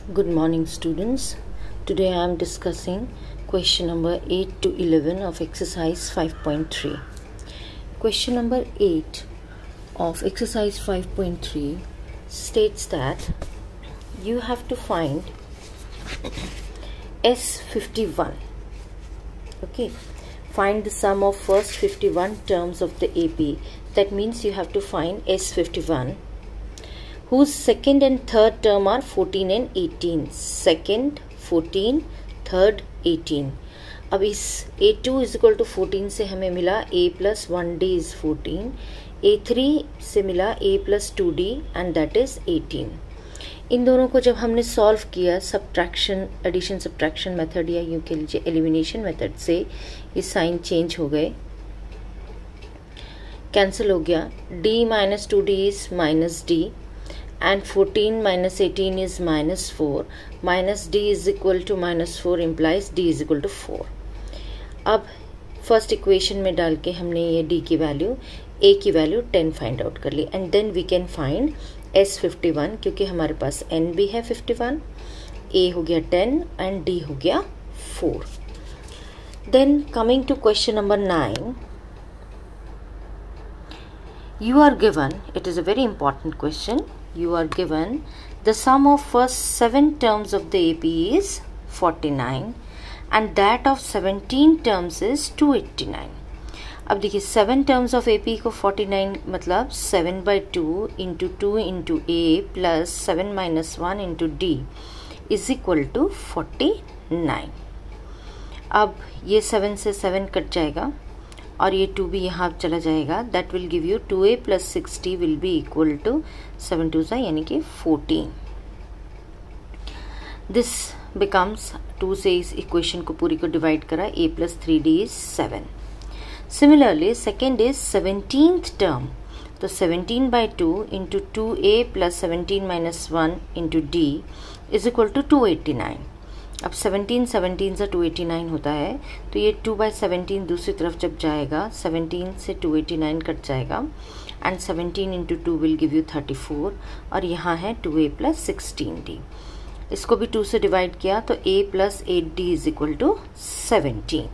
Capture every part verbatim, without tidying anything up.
Good morning, students. Today I am discussing question number eight to eleven of exercise five point three. Question number eight of exercise five point three states that you have to find S fifty-one. Okay, find the sum of first fifty-one terms of the A P. That means you have to find S fifty-one, whose second and third term are fourteen and eighteen. Second fourteen, third eighteen. अब इस A two is equal to fourteen से हमें मिला A plus one D is fourteen. A three से मिला A plus two D and that is eighteen. इन दोनों को जब हमने सॉल्व किया सब्ट्रैक्शन, एडिशन सब्ट्रैक्शन मेथड या यूँ कह लीजिए एलिमिनेशन मेथड से, ये साइन चेंज हो गए, कैंसिल हो गया. D minus two D is minus D and fourteen minus eighteen is minus four. Minus D is equal to minus four implies D is equal to four. अब first equation में डाल के हमने ये D की value, A की value ten find out कर ली and then we can find S fifty-one क्योंकि हमारे पास N भी है fifty-one, A हो गया ten and D हो गया four. Then coming to question number nine, you are given, it is a very important question, you are given the sum of first seven terms of the A P is forty-nine and that of seventeen terms is two eighty-nine. अब देखिए seven terms of A P को forty-nine मतलब seven by two into two into A plus seven minus one into D is equal to forty nine. अब ये seven से seven cut जाएगा और ये टू भी यहाँ चला जाएगा. That will give you two A plus sixty will be equal to seven two सा यानी कि फोर्टीन. दिस बिकम्स, टू से इस इक्वेशन को पूरी को डिवाइड करा, A plus three D is seven. Similarly second is seventeenth term, तो seventeen by two into two A plus seventeen minus one into D is equal to two eighty nine. अब seventeen seventeen से two eighty nine होता है तो ये two by seventeen दूसरी तरफ जब जाएगा सेवनटीन से टू एटी नाइन कट जाएगा and seventeen into two will give you thirty four और यहाँ है two A plus sixteen D. इसको भी टू से डिवाइड किया तो a plus eight D is equal to seventeen.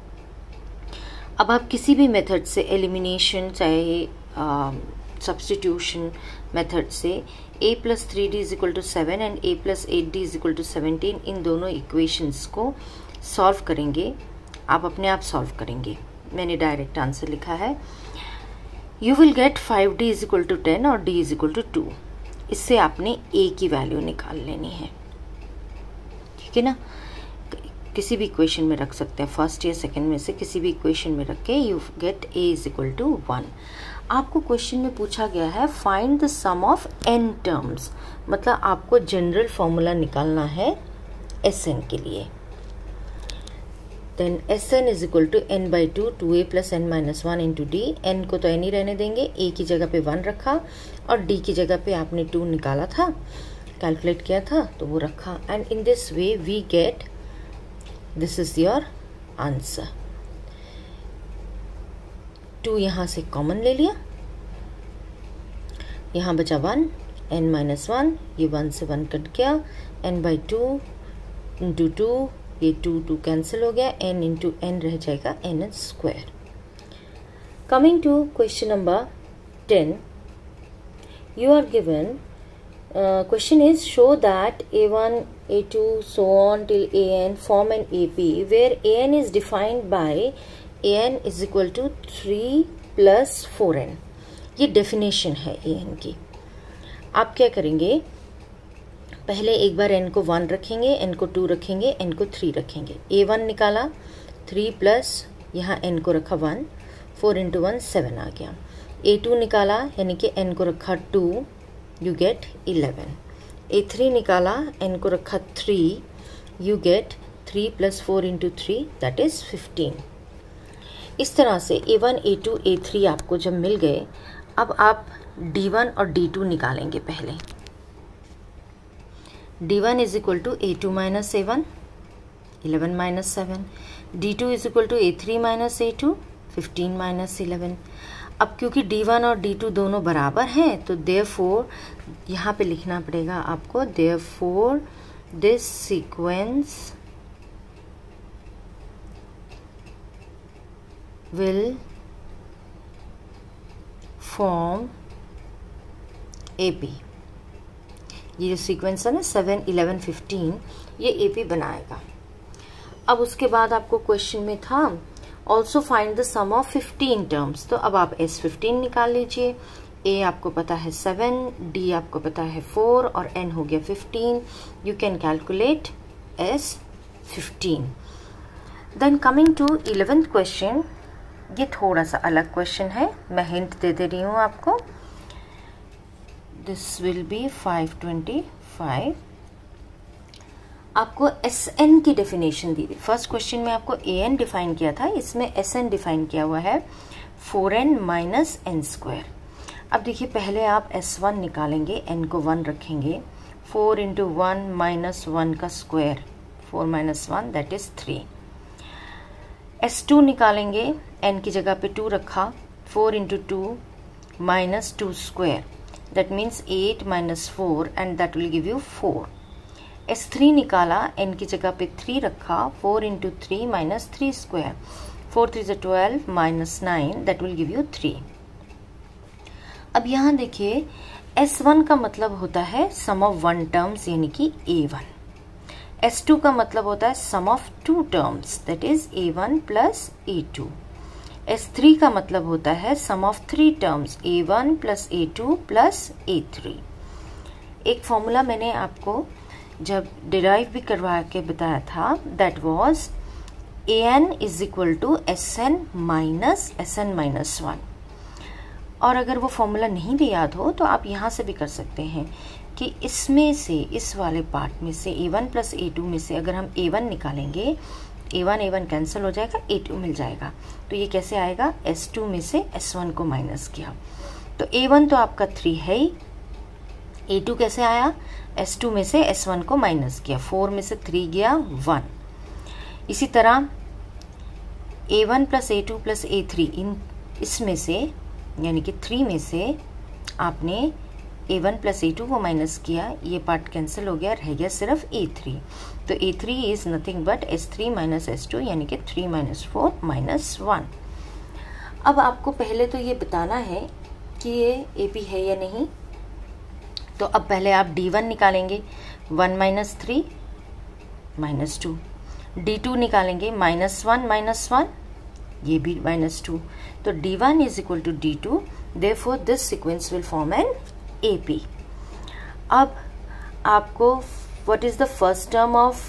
अब आप किसी भी मेथड से एलिमिनेशन चाहे सब्स्टिट्यूशन मेथड से a plus three D is equal to seven and a plus eight D is equal to seventeen, इन दोनों इक्वेशंस को सॉल्व करेंगे. आप अपने आप सॉल्व करेंगे, मैंने डायरेक्ट आंसर लिखा है. You will get five D is equal to ten और d is equal to two. इससे आपने a की वैल्यू निकाल लेनी है, ठीक है ना. किसी भी इक्वेशन में रख सकते हैं, फर्स्ट या सेकंड में से किसी भी इक्वेशन में रख के you get a is equal to one. आपको क्वेश्चन में पूछा गया है find the sum of n terms, मतलब आपको जनरल फॉर्मूला निकालना है Sn के लिए. Then Sn is equal to n by two two A plus N minus one into D. N को तो n ही रहने देंगे, a की जगह पे वन रखा और d की जगह पे आपने टू निकाला था, कैलकुलेट किया था तो वो रखा and in this way we get, this is your answer. Two यहाँ से कॉमन ले लिया, यहाँ बचा वन, एन माइनस वन, ये वन से वन कट गया, N by two into two, ये टू टू कैंसिल हो गया, एन इंटू एन रह जाएगा N square. Coming to question number ten, you are given, question is show that A one A two so on till an form an A P where an is defined by an is equal to three plus four n. ये definition है an की. आप क्या करेंगे, पहले एक बार n को वन रखेंगे, n को टू रखेंगे, n को थ्री रखेंगे. ए वन निकाला, थ्री प्लस यहाँ n को रखा one, four into one seven आ गया. ए टू निकाला यानी कि n को रखा two, you get eleven. A three निकाला, n को रखा three, you get three plus four into three that is fifteen. इस तरह से A one A two A three आपको जब मिल गए, अब आप डी वन और डी टू निकालेंगे. पहले D one is equal to A two minus A one, eleven minus seven. D two is equal to A three minus A two, fifteen minus eleven. अब क्योंकि डी वन और D two दोनों बराबर हैं तो therefore यहाँ पे लिखना पड़ेगा आपको, therefore this sequence will form A P. ये जो सीक्वेंस है ना सेवन इलेवन फिफ्टीन, ये ए पी बनाएगा। अब उसके बाद आपको क्वेश्चन में था also find the sum of fifteen terms, तो अब आप एस फिफ्टीन निकाल लीजिए। ए आपको पता है सेवन, डी आपको पता है फोर और एन हो गया fifteen. You can calculate S fifteen. Then coming to eleventh question, ये थोड़ा सा अलग क्वेश्चन है, मैं हिंट दे दे रही हूँ आपको। This will be five twenty five. आपको एस एन की डेफिनेशन दी थी। फर्स्ट क्वेश्चन में आपको ए एन डिफाइन किया था, इसमें एस एन डिफाइन किया हुआ है four N minus N square. अब देखिए पहले आप एस वन निकालेंगे, एन को वन रखेंगे, four into one minus one का square, four minus one that is three. S two निकालेंगे, एन की जगह पे टू रखा, four into two minus two square that means eight minus four and that will give you four. S three निकाला, N की जगह पे three रखा, four into three minus three square, four three ज twelve minus nine that will give you three. अब यहाँ देखिए S one का मतलब होता है सम ऑफ वन टर्म्स यानी कि ए वन। एस टू का मतलब होता है sum of two terms that is A one plus A two. S three का मतलब होता है sum of three terms A one plus A two plus A three. एक फॉर्मूला मैंने आपको जब डिराइव भी करवा के बताया था, that was A N is equal to S N minus S N minus one. और अगर वो फॉर्मूला नहीं भी याद हो तो आप यहाँ से भी कर सकते हैं कि इसमें से, इस वाले पार्ट में से A one plus A two में से अगर हम ए वन निकालेंगे, A one A one cancel हो जाएगा, ए टू मिल जाएगा। तो ये कैसे आएगा, एस टू में से एस वन को माइनस किया, तो ए वन तो आपका थ्री है ही, ए टू कैसे आया, एस टू में से एस वन को माइनस किया, फोर में से थ्री गया वन। इसी तरह A one plus A two plus A three, इन इसमें से यानी कि थ्री में से आपने A one plus A two को माइनस किया, ये पार्ट कैंसिल हो गया, रह गया सिर्फ ए थ्री। तो A three is nothing but S three minus S two यानी कि three minus four minus one. अब आपको पहले तो ये बताना है कि ये ए पी है या नहीं। तो अब पहले आप डी वन निकालेंगे, one minus three minus two. D two निकालेंगे, माइनस वन माइनस वन, ये भी माइनस टू। तो D one is equal to D two, therefore this sequence will form an A P. अब आपको what is the first term of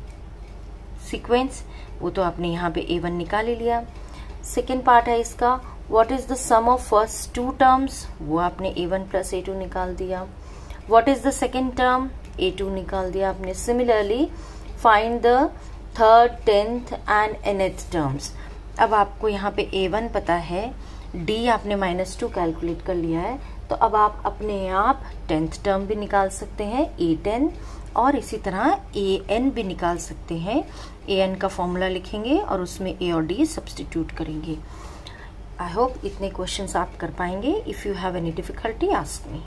sequence, वो तो आपने यहाँ पे ए वन निकाल ही लिया। सेकेंड पार्ट है इसका, what is the sum of first two terms, वो आपने A one plus A two निकाल दिया। What is the second term, A two निकाल दिया आपने। Similarly find the third, tenth and nth terms. अब आपको यहाँ पे ए वन पता है, डी आपने माइनस टू कैलकुलेट कर लिया है, तो अब आप अपने आप टेंथ टर्म भी निकाल सकते हैं, ए टेन, और इसी तरह ए एन भी निकाल सकते हैं। ए एन का फॉर्मूला लिखेंगे और उसमें ए और डी सब्स्टिट्यूट करेंगे। आई होप इतने क्वेश्चंस आप कर पाएंगे। If you have any difficulty ask me.